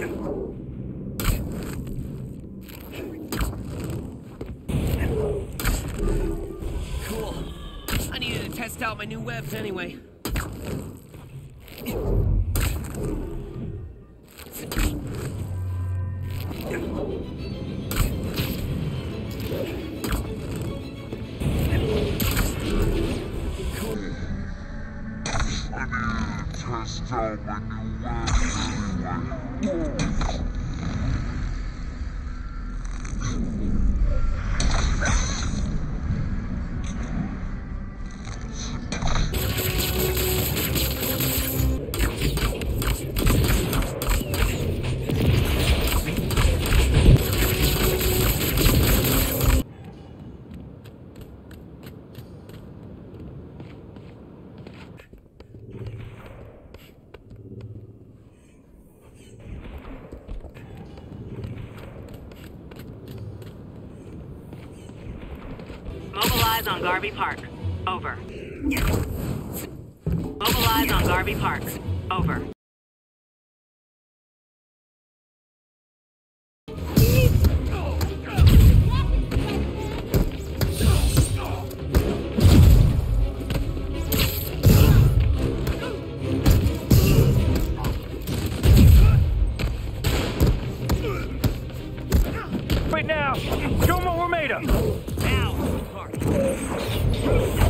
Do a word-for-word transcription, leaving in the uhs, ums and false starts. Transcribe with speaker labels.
Speaker 1: Cool. I needed to test out my new webs anyway.
Speaker 2: Test out my new webs anyway.
Speaker 3: Mobilize on Garvey Park. Over. Mobilize on Garvey Park. Over.
Speaker 4: Right now, show them what we're made of.
Speaker 1: Ow!